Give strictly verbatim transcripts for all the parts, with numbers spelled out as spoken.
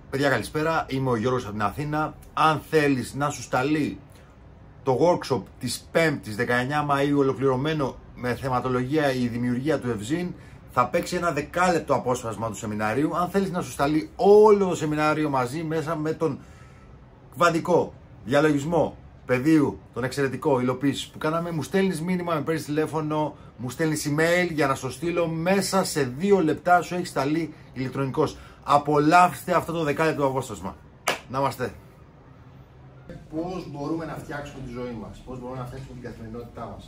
Παιδιά, καλησπέρα. Είμαι ο Γιώργος από την Αθήνα. Αν θέλεις να σου σταλεί το workshop της πέμπτης δεκαεννιά Μαΐου ολοκληρωμένο με θεματολογία η δημιουργία του Ευζήν, θα παίξει ένα δεκάλεπτο απόσπασμα του σεμιναρίου. Αν θέλεις να σου σταλεί όλο το σεμινάριο μαζί μέσα με τον κβαντικό διαλογισμό πεδίου, τον εξαιρετικό υλοποίηση που κάναμε, μου στέλνεις μήνυμα, με παίρνεις τηλέφωνο, μου στέλνεις email για να στο στείλω μέσα σε δύο λεπτά. Σου έχει σταλεί ηλεκτρονικός. Απολαύστε αυτό το δεκάλεπτο απόσπασμα. Να είμαστε. Πώς μπορούμε να φτιάξουμε τη ζωή μας, πώς μπορούμε να φτιάξουμε την καθημερινότητά μας.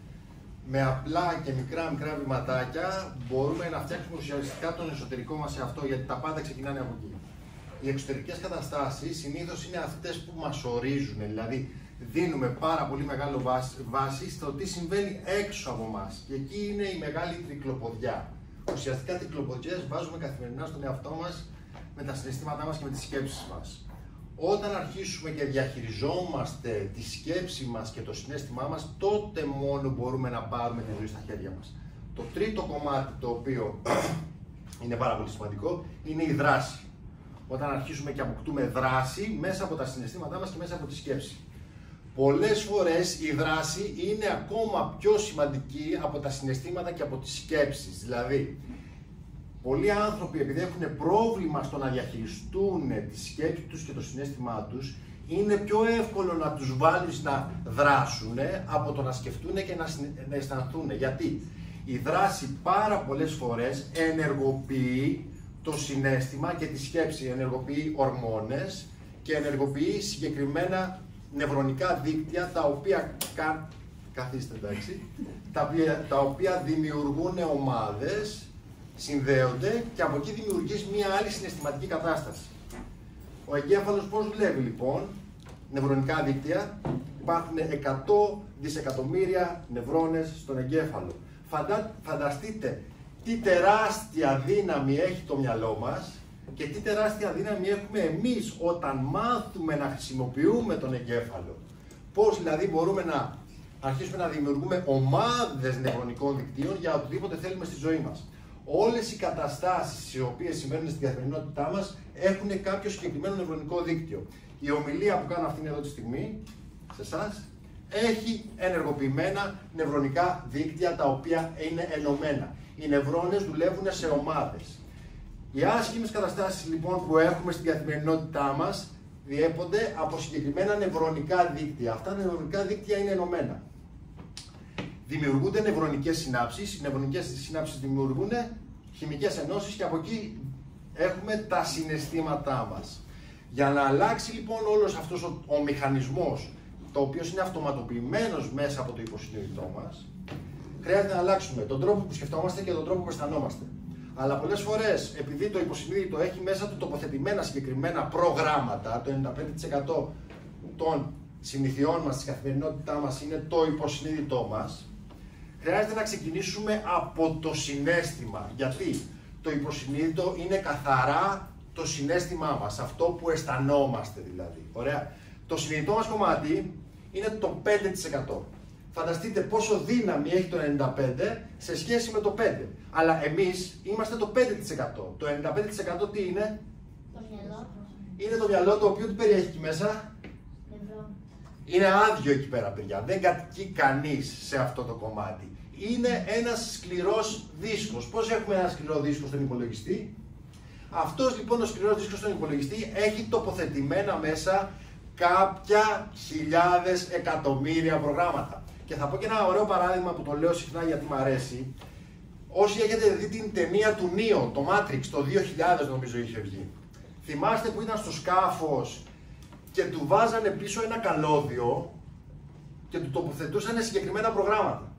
Με απλά και μικρά μικρά βηματάκια μπορούμε να φτιάξουμε ουσιαστικά τον εσωτερικό μας εαυτό, γιατί τα πάντα ξεκινάνε από εκεί. Οι εξωτερικές καταστάσεις συνήθως είναι αυτές που μας ορίζουν, δηλαδή δίνουμε πάρα πολύ μεγάλο βάση, βάση στο τι συμβαίνει έξω από εμάς. Και εκεί είναι η μεγάλη τρικλοποδιά. Ουσιαστικά τρικλοποδιές βάζουμε καθημερινά στον εαυτό μας με τα συναισθήματά μας και με τις σκέψεις μας. Όταν αρχίσουμε και διαχειριζόμαστε τη σκέψη μας και το συναίσθημά μας, τότε μόνο μπορούμε να πάρουμε τη ζωή στα χέρια μας. Το τρίτο κομμάτι, το οποίο είναι πάρα πολύ σημαντικό, είναι η δράση. Όταν αρχίσουμε και αποκτούμε δράση μέσα από τα συναισθήματά μας και μέσα από τη σκέψη. Πολλές φορές η δράση είναι ακόμα πιο σημαντική από τα συναισθήματα και από τις σκέψεις. Δηλαδή, πολλοί άνθρωποι, επειδή έχουν πρόβλημα στο να διαχειριστούν τη σκέψη τους και το συναίσθημά τους, είναι πιο εύκολο να τους βάλεις να δράσουν από το να σκεφτούν και να αισθανθούν. Γιατί η δράση πάρα πολλές φορές ενεργοποιεί το συναίσθημα και τη σκέψη, ενεργοποιεί ορμόνες και ενεργοποιεί συγκεκριμένα νευρονικά δίκτυα, τα οποία, κα... καθίστε εντάξει, τα, οποία, τα οποία δημιουργούν ομάδες, συνδέονται και από εκεί δημιουργείς μία άλλη συναισθηματική κατάσταση. Ο εγκέφαλος πώς δουλεύει λοιπόν? Νευρονικά δίκτυα, υπάρχουν εκατό δισεκατομμύρια νευρώνες στον εγκέφαλο. Φαντα... Φανταστείτε τι τεράστια δύναμη έχει το μυαλό μας και τι τεράστια δύναμη έχουμε εμείς όταν μάθουμε να χρησιμοποιούμε τον εγκέφαλο. Πώς δηλαδή μπορούμε να αρχίσουμε να δημιουργούμε ομάδες νευρονικών δικτύων για οτιδήποτε θέλουμε στη ζωή μας. Όλες οι καταστάσεις οι οποίες συμβαίνουν στην καθημερινότητά μας έχουν κάποιο συγκεκριμένο νευρονικό δίκτυο. Η ομιλία που κάνω αυτήν εδώ τη στιγμή, σε εσάς, έχει ενεργοποιημένα νευρονικά δίκτυα τα οποία είναι ενωμένα. Οι νευρώνες δουλεύουν σε ομάδες. Οι άσχημες καταστάσεις λοιπόν που έχουμε στην καθημερινότητά μας διέπονται από συγκεκριμένα νευρονικά δίκτυα. Αυτά τα νευρονικά δίκτυα είναι ενωμένα. Δημιουργούνται νευρονικές συνάψεις. Οι νευρονικές συνάψεις δημιουργούν χημικές ενώσεις και από εκεί έχουμε τα συναισθήματά μας. Για να αλλάξει λοιπόν όλος αυτός ο, ο μηχανισμός, το οποίος είναι αυτοματοποιημένος μέσα από το υποσυνείδητό μας, χρειάζεται να αλλάξουμε τον τρόπο που σκεφτόμαστε και τον τρόπο που αισθανόμαστε. Αλλά πολλές φορές, επειδή το υποσυνείδητο έχει μέσα του τοποθετημένα συγκεκριμένα προγράμματα, το ενενήντα πέντε τοις εκατό των συνηθιών μας, της καθημερινότητάς μας είναι το υποσυνείδητό μας, χρειάζεται να ξεκινήσουμε από το συναίσθημα. Γιατί το υποσυνείδητο είναι καθαρά το συναίσθημά μας, αυτό που αισθανόμαστε δηλαδή. Ωραία. Το συνειδητό μας κομμάτι είναι το πέντε τοις εκατό. Φανταστείτε πόσο δύναμη έχει το ενενήντα πέντε τοις εκατό σε σχέση με το πέντε τοις εκατό. Αλλά εμείς είμαστε το πέντε τοις εκατό. Το ενενήντα πέντε τοις εκατό τι είναι? Το μυαλό. Είναι το μυαλό, το οποίο τι περιέχει εκεί μέσα? Νευρών. Είναι άδειο εκεί πέρα, παιδιά. Δεν κατοικεί κανείς σε αυτό το κομμάτι. Είναι ένας σκληρός δίσκος. Πώς έχουμε ένα σκληρό δίσκο στον υπολογιστή? Αυτός λοιπόν ο σκληρός δίσκος στον υπολογιστή έχει τοποθετημένα μέσα κάποια χιλιάδες εκατομμύρια προγράμματα. Και θα πω και ένα ωραίο παράδειγμα που το λέω συχνά γιατί μου αρέσει. Όσοι έχετε δει την ταινία του Neo, το Matrix, το δύο χιλιάδες νομίζω είχε βγει. Θυμάστε που ήταν στο σκάφος και του βάζανε πίσω ένα καλώδιο και του τοποθετούσαν συγκεκριμένα προγράμματα.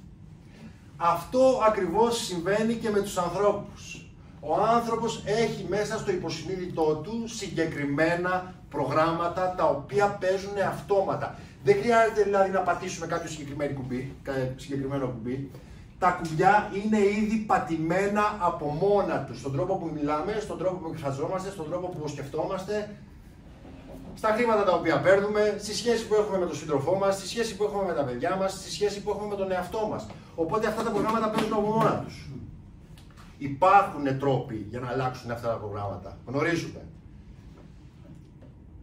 Αυτό ακριβώς συμβαίνει και με τους ανθρώπους. Ο άνθρωπος έχει μέσα στο υποσυνείδητό του συγκεκριμένα προγράμματα τα οποία παίζουν αυτόματα. Δεν χρειάζεται δηλαδή να πατήσουμε κάποιο συγκεκριμένο κουμπί, συγκεκριμένο κουμπί. Τα κουμπιά είναι ήδη πατημένα από μόνα τους, στον τρόπο που μιλάμε, στον τρόπο που εκφραζόμαστε, στον τρόπο που σκεφτόμαστε, στα χρήματα τα οποία παίρνουμε, στη σχέση που έχουμε με τον σύντροφό μας, στη σχέση που έχουμε με τα παιδιά μας, στη σχέση που έχουμε με τον εαυτό μας. Οπότε αυτά τα προγράμματα παίζουν από μόνα τους. Υπάρχουν τρόποι για να αλλάξουν αυτά τα προγράμματα. Γνωρίζουμε.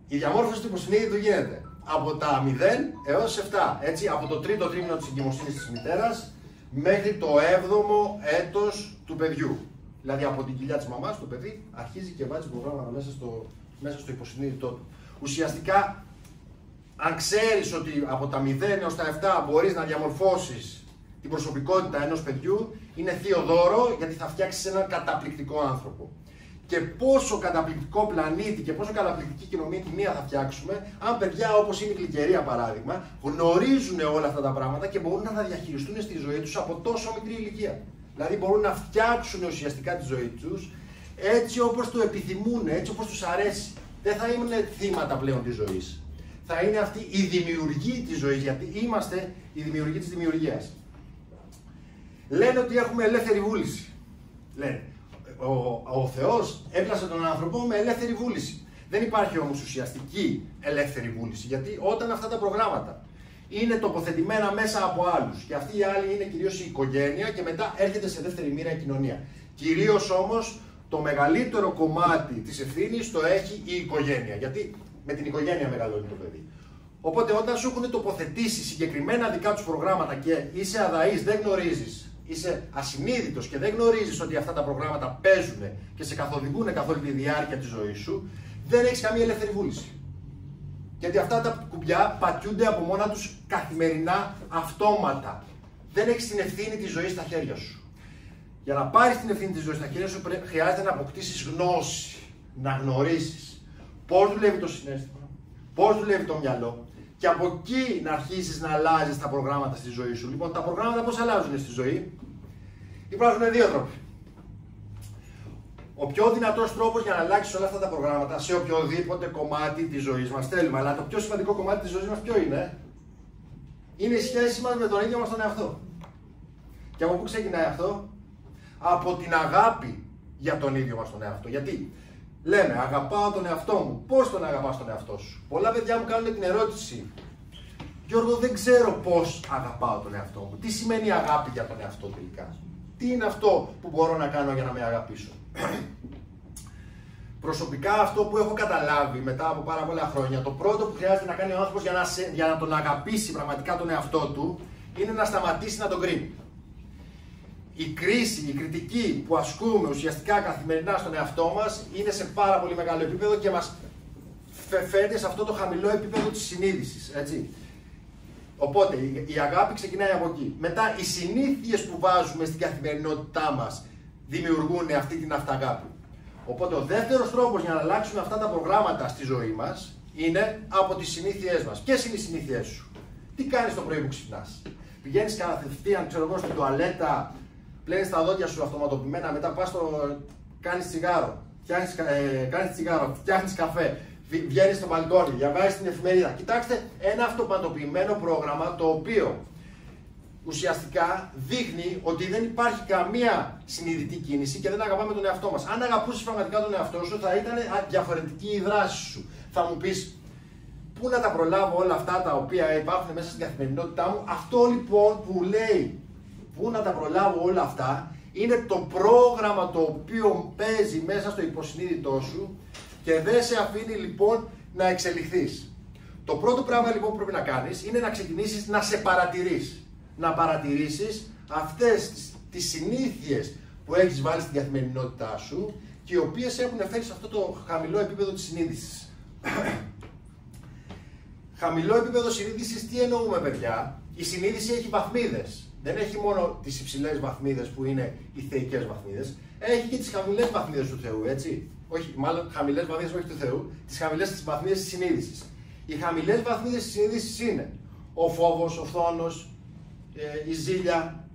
Η διαμόρφωση του υποσυνείδητου γίνεται από τα μηδέν έως επτά, έτσι, από το τρίτο τρίμηνο της εγκυμοσύνης της μητέρας μέχρι το έβδομο έτος του παιδιού. Δηλαδή από την κοιλιά της μαμάς το παιδί αρχίζει και βάζει προγράμματα μέσα στο, μέσα στο υποσυνείδητό του. Ουσιαστικά, αν ξέρεις ότι από τα μηδέν έως τα επτά μπορείς να διαμορφώσεις την προσωπικότητα ενός παιδιού, είναι θείο δώρο, γιατί θα φτιάξεις έναν καταπληκτικό άνθρωπο. Και πόσο καταπληκτικό πλανήτη και πόσο καταπληκτική κοινωνία θα φτιάξουμε, αν παιδιά όπως είναι η Γλυκερία παράδειγμα, γνωρίζουν όλα αυτά τα πράγματα και μπορούν να τα διαχειριστούν στη ζωή τους από τόσο μικρή ηλικία. Δηλαδή μπορούν να φτιάξουν ουσιαστικά τη ζωή τους έτσι όπως το επιθυμούν, έτσι όπως τους αρέσει. Δεν θα είναι θύματα πλέον της ζωής. Θα είναι αυτοί οι δημιουργοί της ζωής, γιατί είμαστε οι δημιουργοί της δημιουργίας. Λένε ότι έχουμε ελεύθερη βούληση. Λένε. Ο, ο Θεός έπλασε τον άνθρωπο με ελεύθερη βούληση. Δεν υπάρχει όμως ουσιαστική ελεύθερη βούληση, γιατί όταν αυτά τα προγράμματα είναι τοποθετημένα μέσα από άλλους και αυτοί οι άλλοι είναι κυρίως η οικογένεια και μετά έρχεται σε δεύτερη μοίρα η κοινωνία. Κυρίως όμως το μεγαλύτερο κομμάτι της ευθύνης το έχει η οικογένεια, γιατί με την οικογένεια μεγαλώνει το παιδί. Οπότε όταν σου έχουν τοποθετήσει συγκεκριμένα δικά τους προγράμματα και είσαι αδαής, δεν γνωρίζεις, είσαι ασυνείδητος και δεν γνωρίζεις ότι αυτά τα προγράμματα παίζουν και σε καθοδηγούν καθ' όλη τη διάρκεια της ζωής σου, δεν έχεις καμία ελεύθερη βούληση. Γιατί αυτά τα κουμπιά πατιούνται από μόνα τους καθημερινά αυτόματα. Δεν έχεις την ευθύνη της ζωής στα χέρια σου. Για να πάρεις την ευθύνη της ζωής στα χέρια σου, χρειάζεται να αποκτήσεις γνώση, να γνωρίσεις πώς δουλεύει το συναίσθημα, πώς δουλεύει το μυαλό, και από εκεί να αρχίσεις να αλλάζεις τα προγράμματα στη ζωή σου. Λοιπόν, τα προγράμματα πώς αλλάζουν στη ζωή? Υπάρχουν δύο τρόποι. Ο πιο δυνατός τρόπος για να αλλάξεις όλα αυτά τα προγράμματα σε οποιοδήποτε κομμάτι της ζωής μας θέλουμε, αλλά το πιο σημαντικό κομμάτι της ζωής μας ποιο είναι? Είναι η σχέση μας με τον ίδιο μας τον εαυτό. Και από πού ξεκινάει αυτό? Από την αγάπη για τον ίδιο μας τον εαυτό. Γιατί λέμε, αγαπάω τον εαυτό μου. Πώς τον αγαπάς τον εαυτό σου? Πολλά παιδιά μου κάνουν την ερώτηση, Γιώργο, δεν ξέρω πώς αγαπάω τον εαυτό μου. Τι σημαίνει αγάπη για τον εαυτό τελικά? Τι είναι αυτό που μπορώ να κάνω για να με αγαπήσω? Προσωπικά αυτό που έχω καταλάβει μετά από πάρα πολλά χρόνια, το πρώτο που χρειάζεται να κάνει ο άνθρωπος για να, σε, για να τον αγαπήσει πραγματικά τον εαυτό του, είναι να σταματήσει να τον κρίνει. Η κρίση, η κριτική που ασκούμε ουσιαστικά καθημερινά στον εαυτό μας είναι σε πάρα πολύ μεγάλο επίπεδο και μας φέρνει σε αυτό το χαμηλό επίπεδο της συνείδησης, έτσι. Οπότε η αγάπη ξεκινάει από εκεί. Μετά οι συνήθειες που βάζουμε στην καθημερινότητά μας δημιουργούν αυτή την αυταγάπη. Οπότε ο δεύτερος τρόπος για να αλλάξουμε αυτά τα προγράμματα στη ζωή μας είναι από τις συνήθειές μας. Ποιες είναι οι συνήθειές σου? Τι κάνεις το πρωί που ξυπνάς? Πηγαίνεις κατευθείαν, ξέρω εγώ, στην τουαλέτα, πλένεις τα δόντια σου αυτοματοποιημένα, μετά πας στο... κάνεις τσιγάρο, φτιάχνεις, ε, κάνεις τσιγάρο, φτιάχνεις καφέ, βγαίνεις στο μπαλκόνι, διαβάζεις την εφημερίδα. Κοιτάξτε, ένα αυτοματοποιημένο πρόγραμμα το οποίο ουσιαστικά δείχνει ότι δεν υπάρχει καμία συνειδητή κίνηση και δεν αγαπάμε τον εαυτό μας. Αν αγαπούσες πραγματικά τον εαυτό σου, θα ήταν διαφορετική η δράση σου. Θα μου πεις, πού να τα προλάβω όλα αυτά τα οποία υπάρχουν μέσα στην καθημερινότητά μου? Αυτό λοιπόν που λέει, πού να τα προλάβω όλα αυτά, είναι το πρόγραμμα το οποίο παίζει μέσα στο υποσυνείδητό σου και δεν σε αφήνει λοιπόν να εξελιχθείς. Το πρώτο πράγμα λοιπόν που πρέπει να κάνεις είναι να ξεκινήσεις να σε παρατηρείς. Να παρατηρήσεις αυτές τις, τις συνήθειες που έχεις βάλει στην καθημερινότητά σου και οι οποίες έχουν φέρει σε αυτό το χαμηλό επίπεδο της συνείδησης. Χαμηλό επίπεδο συνείδησης, τι εννοούμε παιδιά? Η συνείδηση έχει βαθμίδες. Δεν έχει μόνο τις υψηλές βαθμίδες που είναι οι θεϊκές βαθμίδες, έχει και τις χαμηλές βαθμίδες του Θεού, έτσι. Όχι, μάλλον χαμηλές βαθμίδες όχι του Θεού, τις χαμηλές βαθμίδες της συνείδησης. Οι χαμηλές βαθμίδες της συνείδησης είναι ο φόβος, ο φθόνος, η ζήλια,